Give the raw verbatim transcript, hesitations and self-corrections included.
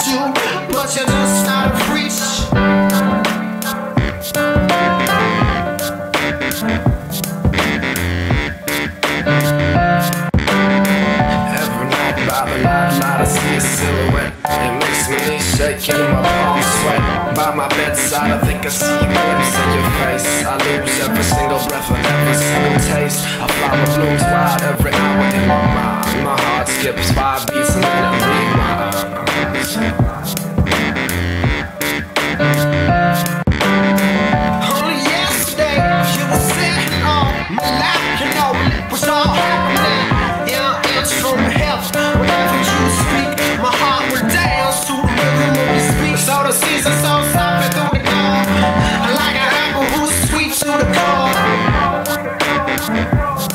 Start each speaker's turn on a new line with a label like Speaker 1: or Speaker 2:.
Speaker 1: to, but you're just out of reach. Every night by the night light I see a silhouette. It makes me shake and my palms sweat. By my bedside I think I see a glimpse in your face. I lose every single breath and every single taste. A flower blooms wild every hour in my mind. My heart skips five beats and then I read my eyes. Only yesterday you were sitting on my lap, you know it was all happening. Yeah, it's from heaven. Whenever you speak, my heart will dance to the rhythm of your speech. So the season so soft through the door, like an apple who's sweet to the core.